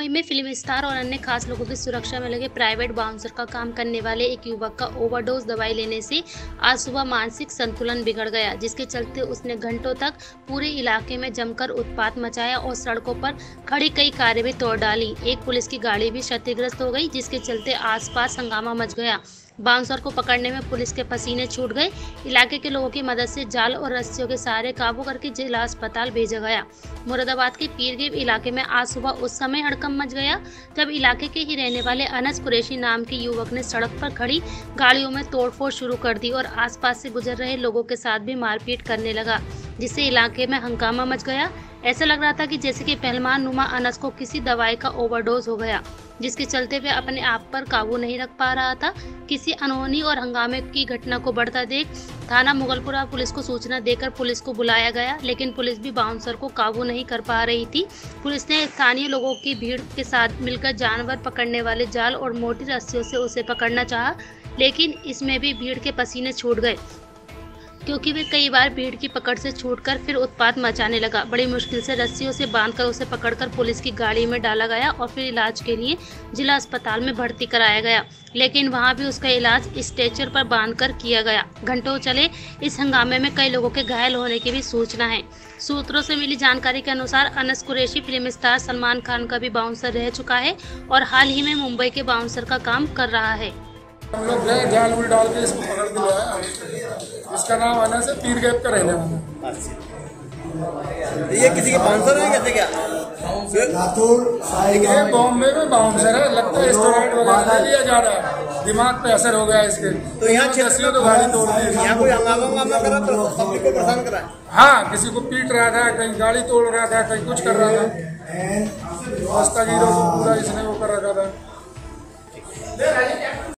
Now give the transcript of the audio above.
मुंबई में film star और अन्य खास लोगों की सुरक्षा में लगे प्राइवेट बाउंसर का काम करने वाले एक युवक का ओवरडोज दवाई लेने से आज सुबह मानसिक संतुलन बिगड़ गया, जिसके चलते उसने घंटों तक पूरे इलाके में जमकर उत्पात मचाया और सड़कों पर खड़ी कई कारें भी तोड़ डाली। एक पुलिस की गाड़ी भी क्षतिग्रस्त हो गई, जिसके चलते आसपास हंगामा मच गया। बाउंसर को पकड़ने में पुलिस के पसीने छूट गए। इलाके के लोगों की मदद से जाल और रस्सियों के सहारे काबू करके जिला अस्पताल भेजा गया। मुरादाबाद के पीरगेव इलाके में आज सुबह उस समय हड़कंप मच गया जब इलाके के ही रहने वाले अनस कुरैशी नाम के युवक ने सड़क पर खड़ी गाड़ियों में तोड़फोड़ शुरू कर दी और आसपास से गुजर रहे लोगों के साथ भी मारपीट करने लगा, जिससे इलाके में हंगामा मच गया। ऐसा लग रहा था कि जैसे कि पहलवान नुमा अनस को किसी दवाई का ओवरडोज हो गया, जिसके चलते वह अपने आप पर काबू नहीं रख पा रहा था। किसी अनहोनी और हंगामे की घटना को बढ़ता देख थाना मुगलपुरा पुलिस को सूचना देकर पुलिस को बुलाया गया, लेकिन पुलिस भी बाउंसर को काबू नहीं कर पा रही थी। पुलिस ने स्थानीय लोगों की भीड़ के साथ मिलकर जानवर पकड़ने वाले जाल और मोटी रस्सियों से उसे पकड़ना चाहा, लेकिन इसमें भी भीड़ के पसीने छूट गए, क्योंकि वे कई बार भीड़ की पकड़ से छूटकर फिर उत्पात मचाने लगा। बड़ी मुश्किल से रस्सियों से बांधकर उसे पकड़कर पुलिस की गाड़ी में डाला गया और फिर इलाज के लिए जिला अस्पताल में भर्ती कराया गया, लेकिन वहां भी उसका इलाज स्ट्रेचर पर बांधकर किया गया। घंटों चले इस हंगामे में कई लोगों के घायल होने की भी सूचना है। सूत्रों से मिली जानकारी के अनुसार अनस कुरैशी फिल्म स्टार सलमान खान का भी बाउंसर रह चुका है और हाल ही में मुंबई के बाउंसर का काम कर रहा है। हम लोग गए जाल वुल डाल के इसको पकड़ के लाया। इसका नाम अनस है, पीरगेव का रहने वाला। तो ये किसी के बाउंसर है कैसे क्या? ये बॉम्बे में बाउंसर है, लगता है स्टेरॉइड वगैरह ले लिया जा रहा है, दिमाग पे असर हो गया इसके। तो यहाँ तो गाड़ी तोड़ दी। यहाँ कोई हंगामा करा तो पब्लिक को परेशान करा? हाँ, किसी को पीट रहा था, कहीं गाड़ी तोड़ रहा था, कहीं कुछ कर रहा था। रास्तागीरों को पूरा इसने वो कर रखा था।